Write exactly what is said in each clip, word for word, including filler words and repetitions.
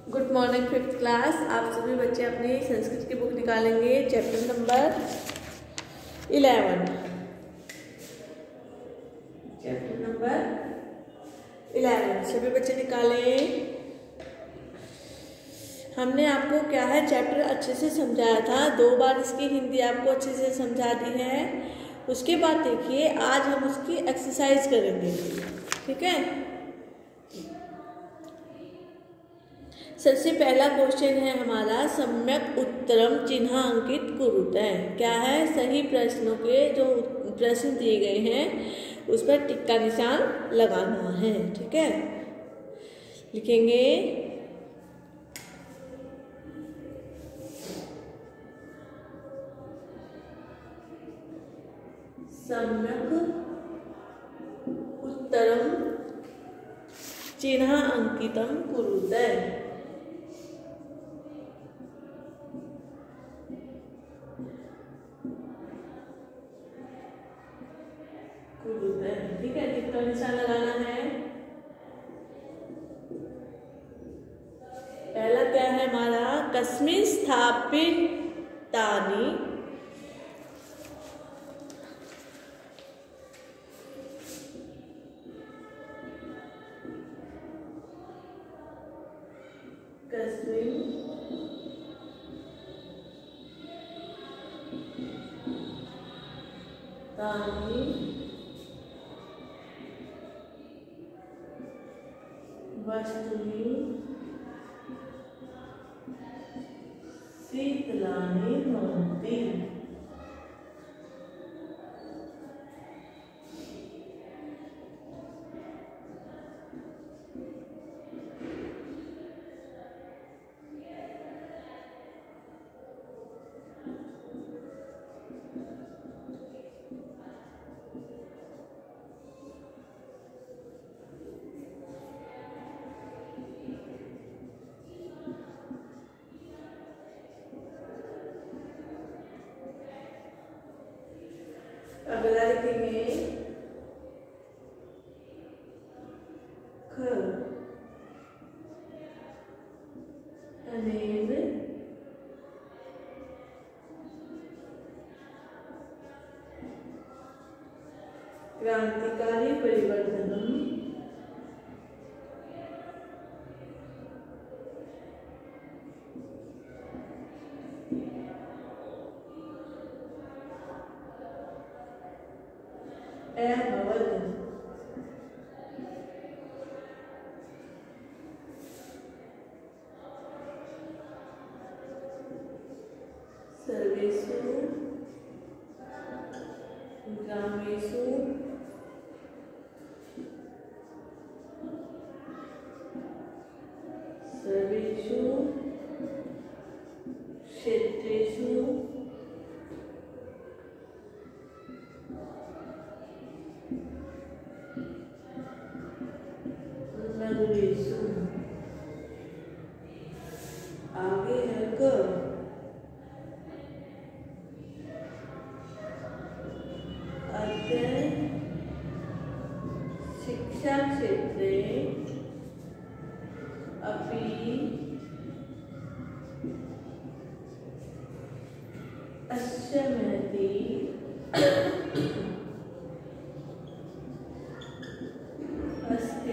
Good morning fifth class. आप सभी बच्चे अपनी संस्कृत की बुक निकालेंगे, chapter number eleven. Chapter number eleven सभी बच्चे निकालें। हमने आपको क्या है चैप्टर अच्छे से समझाया था, दो बार इसकी हिंदी आपको अच्छे से समझा दी है। उसके बाद देखिए आज हम उसकी एक्सरसाइज करेंगे, ठीक है। सबसे पहला क्वेश्चन है हमारा, सम्यक उत्तरम चिन्हांकित कुरुते। क्या है, सही प्रश्नों के जो प्रश्न दिए गए हैं उस पर टिक का निशान लगाना है, ठीक है। लिखेंगे सम्यक उत्तरम चिन्हांकितम कुरुते। ठीक है, टिक का निशान लगाना है। पहला क्या है हमारा, कस्मिन् स्थापितानि कस्मिन् तानि वस्तुनि शीतलानि भवन्ति। अगला लिखेंगे ख अनेन क्रांतिकारी परिवर्तनम अभवत्। सर्वेषु ग्रामेषु सर्वेषु क्षेत्रेषु नगरेषु। आगे है क अद्य शिक्षा क्षेत्रे अपि अस्य महती अस्ति।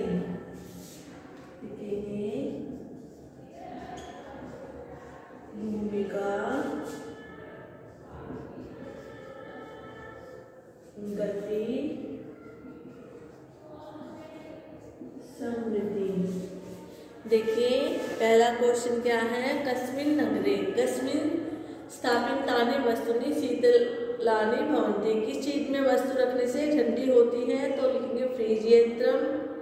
भूमिका गति समृद्धि। देखिए पहला क्वेश्चन क्या है, कस्मिन् नगरे कस्मिन् स्थापितानि वस्तुनि शीतलानि भवन्ति। किस चीज में वस्तु रखने से ठंडी होती है, तो लिखेंगे फ्रिज यंत्रम,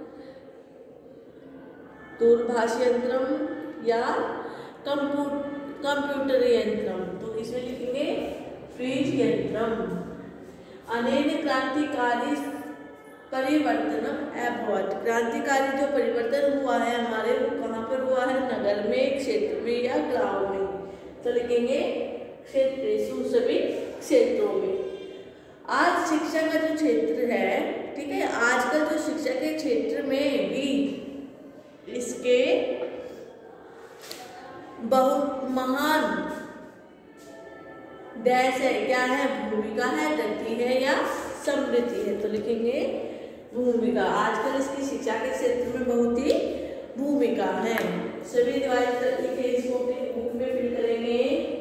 दूरभाष यंत्रम या कंप्यूटर कंप्यूटर यंत्रम। तो इसमें लिखेंगे फ्रिज यंत्रम। अनेन क्रांतिकारी परिवर्तनम अभवत्। क्रांतिकारी जो परिवर्तन हुआ है हमारे, वो कहाँ पर हुआ है, नगर में, क्षेत्र में या गांव में। तो लिखेंगे क्षेत्रेषु, सभी क्षेत्रों में। आज शिक्षा का जो क्षेत्र है, ठीक है, आजकल जो शिक्षा के क्षेत्र में भी इसके बहु महान डैश है, क्या है, भूमिका है, गति है या समृद्धि है। तो लिखेंगे भूमिका। आजकल इसकी शिक्षा के क्षेत्र में बहुत ही भूमिका है। सभी डिवाइड कर लिखे, इसको अपनी बुक में फिल करेंगे।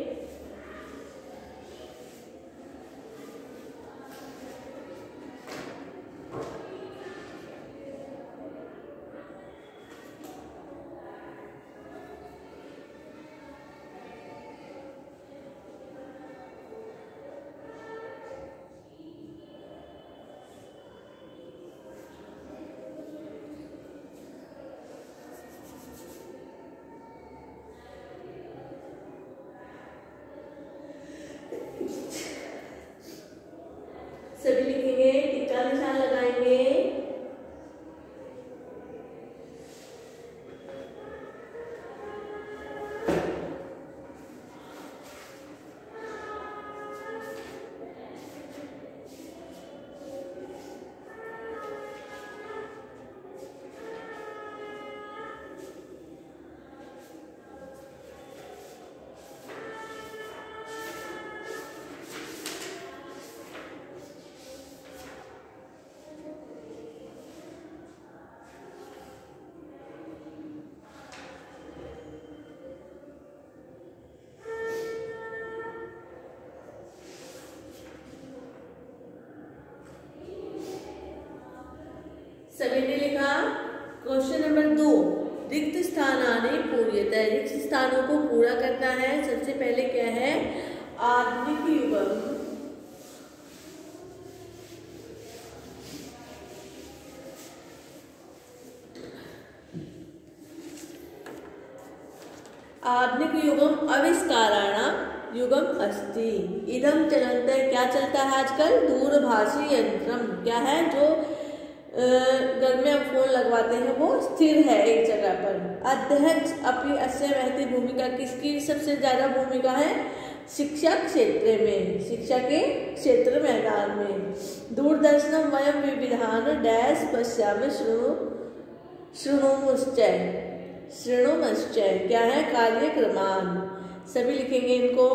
सभी लिखेंगे, टिक्का निशान लगाएंगे। सभी ने लिखा। क्वेश्चन नंबर दो, रिक्त स्थानानि पूर्यतः, रिक्त स्थानों को पूरा करना है। सबसे पहले क्या है, आधुनिक युगम, आधुनिक युगम आविष्काराणाम युगम अस्ति। इदम चलंत, क्या चलता है आजकल, दूरभाषी यंत्रम, क्या है, जो घर में हम फोन लगवाते हैं वो स्थिर है एक जगह पर। अध्यक्ष अपनी अस्य महती भूमिका, किसकी सबसे ज्यादा भूमिका है, शिक्षा क्षेत्र में, शिक्षा के क्षेत्र मैदान में। दूरदर्शन वयम विविधान डैश पश्यामि शृणु शृणुमुश्चय, शृणुमश्चय, क्या है, कार्यक्रमान। सभी लिखेंगे इनको।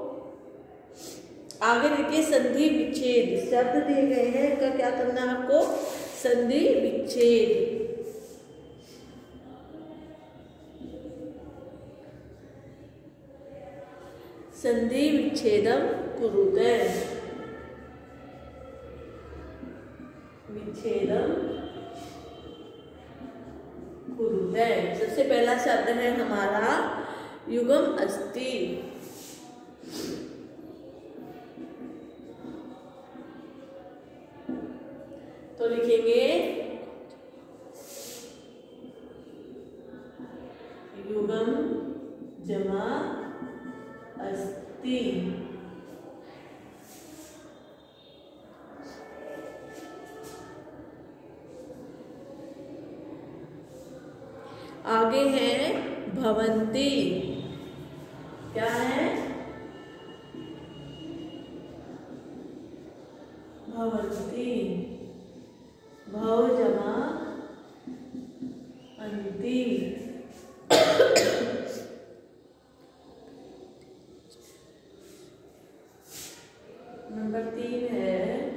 आगे देखिए, संधि विच्छेद, शब्द दिए गए हैं, इनका क्या करना है आपको, संधि विच्छेद। संधि विच्छेदम कुरुते, विच्छेदम कुरुते। सबसे पहला शब्द है हमारा युगम अस्ति। तो लिखेंगे युगम जमा अस्ति। आगे है भवंती, क्या है, भवंती, भव जमा अंति। नंबर तीन है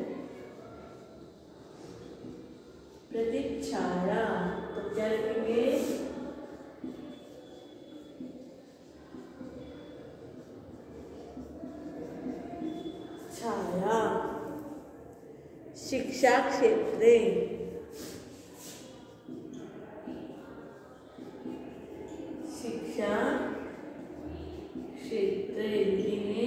प्रतीक्षाया। तो क्या लिखेंगे, छाया। शिक्षा क्षेत्रे, शिक्षा क्षेत्रे लिखेंगे,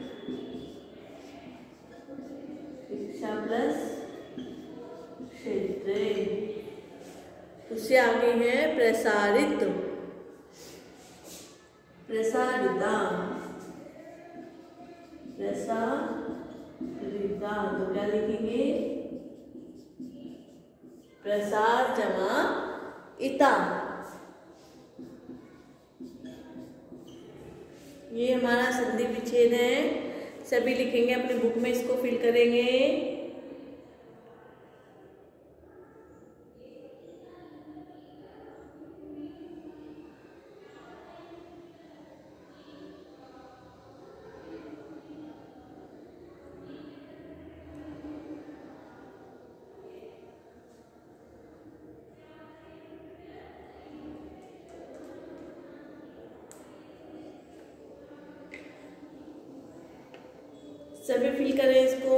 शिक्षा प्लस क्षेत्रे। उससे आगे है प्रसारित, प्रसारिता, प्रसारिता। तो क्या लिखेंगे, प्रसार जमा इता। ये हमारा संधि विच्छेद है। सभी लिखेंगे, अपनी बुक में इसको फिल करेंगे। सभी फिल करें इसको।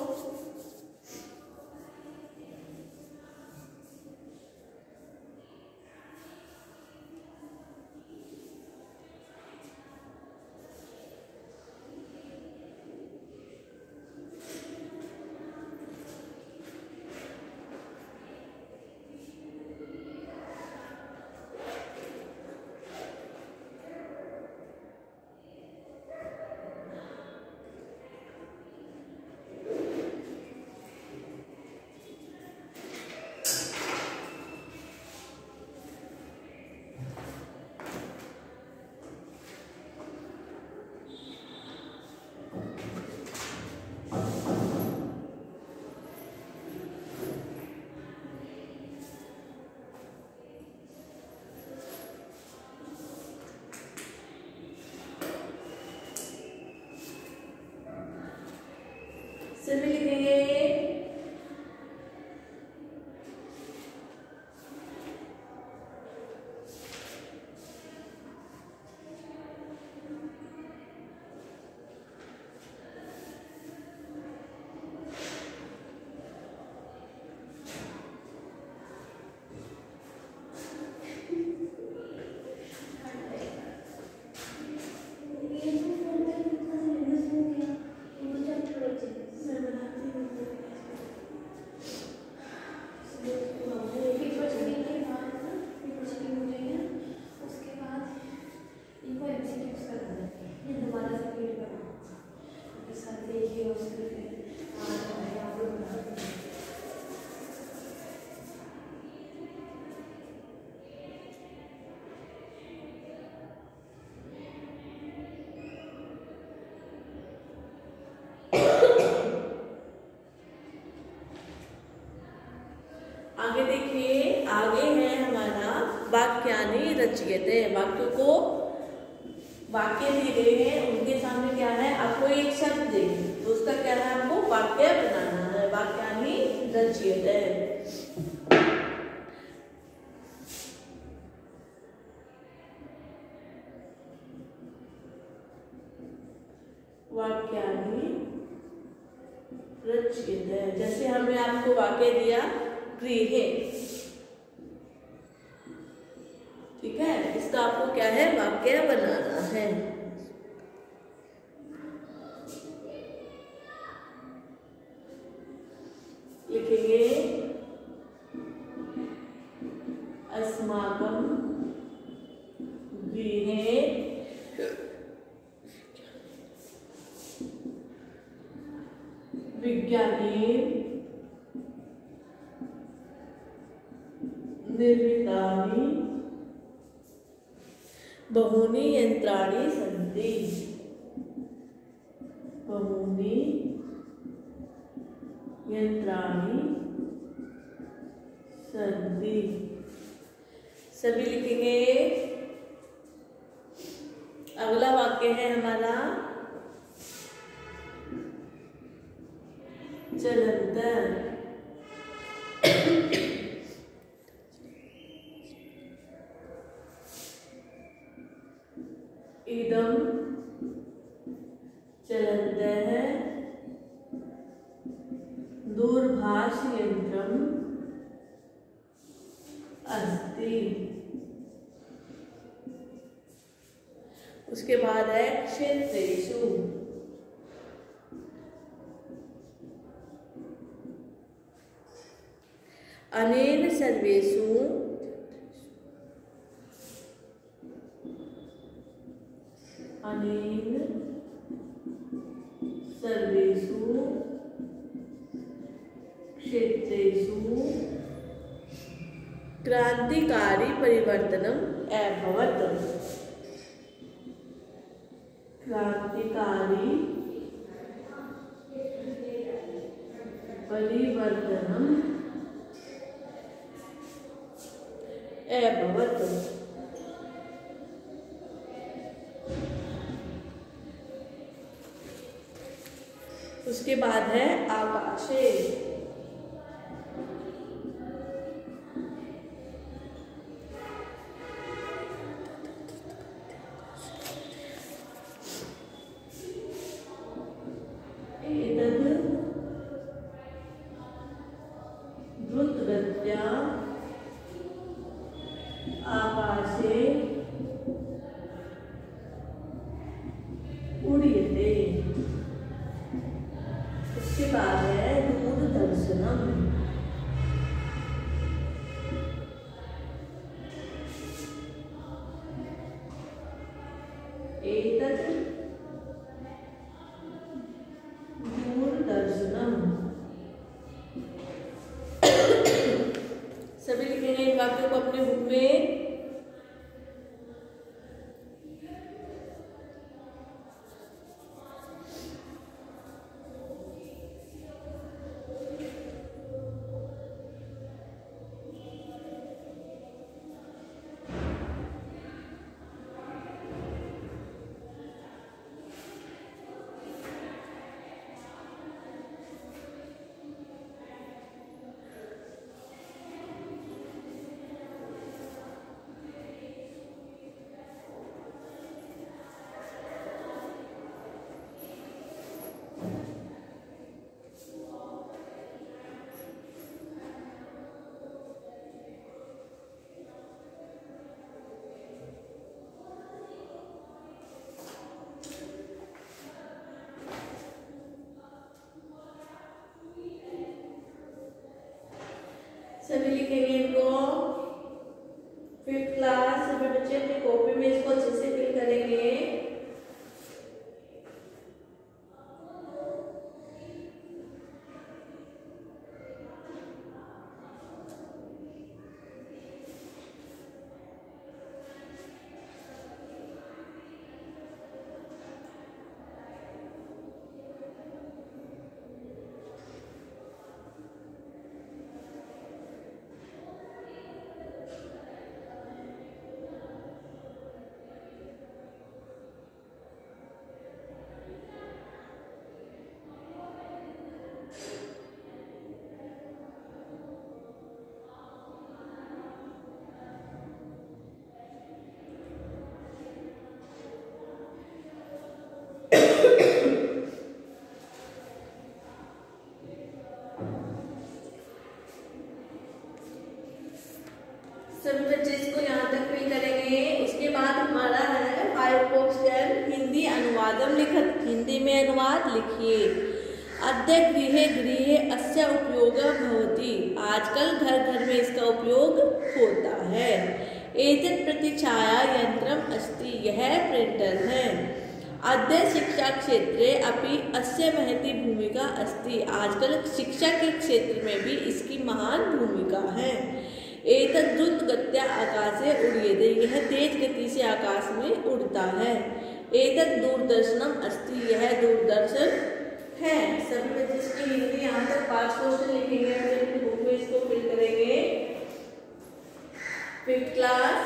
सभी लिखेंगे। आगे देखिए, आगे है हमारा वाक्यानि रच्यते। वाक्यों को वाक्य दिए गए हैं, उनके सामने क्या है, आपको एक शब्द देंगे तो उसका क्या है, आपको वाक्य बनाना है। वाक्यानि रच्यते। वाक्यानि रच्यते, जैसे हमने आपको वाक्य दिया गृहे, ठीक है, इसका आपको क्या है, वाक्य बनाना है। लिखेंगे अस्माकं गृहे विज्ञाने निर्मितानि बहूनि यंत्राणि सन्ति। बहूनि यंत्राणि सन्ति। सभी लिखेंगे। अगला वाक्य है हमारा चलंतर। इदं चलन्तः दूरभाषयन्त्रम् अस्ति। उसके बाद है क्षेत्रेषु। अनेन सर्वेषु अनेन सर्वेषु क्षेत्रेषु क्रांतिकारी परिवर्तनम् अभवत्। क्रांतिकारी परिवर्तनम् अभवत्। उसके बाद है आकाशे। एतत् दूरदर्शनम। सभी लिखेंगे इन वाक्यों को अपने बुक में। सभी लिखेंगे इनको। फिफ्थ क्लास सभी बच्चे अपनी कॉपी में इसको अच्छे से फिल करेंगे। सभी बच्चे इसको यहाँ तक फिल करेंगे। उसके बाद हमारा है फाइव क्वेश्चन हिंदी अनुवादम लिखत। हिंदी में अनुवाद लिखिए। अद्य गृहे गृहे अस्य उपयोगः भवति। आजकल घर घर में इसका उपयोग होता है। एतत् प्रतिछाया यंत्रम अस्ति। यह प्रिंटर है। अद्य शिक्षा क्षेत्रे अपि अस्य महती भूमिका अस्ति। आजकल शिक्षा के क्षेत्र में भी इसकी महान भूमिका है। एतत् द्रुत गत्या आकाशे उड्यते। यह तेज गति से आकाश में उड़ता है। एतत् दूरदर्शनम अस्ति। यह दूरदर्शन है। सभी बच्चे इसकी हिंदी यहाँ तक पांच क्वेश्चन लिखेंगे। अपनी बुक में इसको फिल करेंगे। फिफ्थ क्लास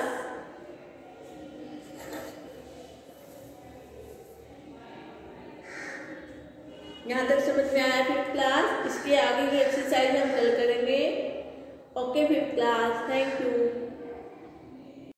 यहाँ तक समझ में आया। फिफ्थ क्लास इसके आगे की एक्सरसाइज हम कल करेंगे। Okay fifth class, thank you.